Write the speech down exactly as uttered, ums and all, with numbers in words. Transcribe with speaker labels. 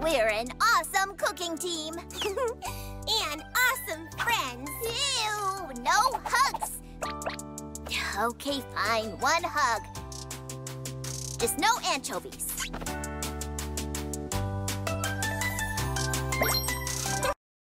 Speaker 1: We're an awesome cooking team. And awesome friends. Ew, no hugs. Okay, fine, one hug. Just no anchovies.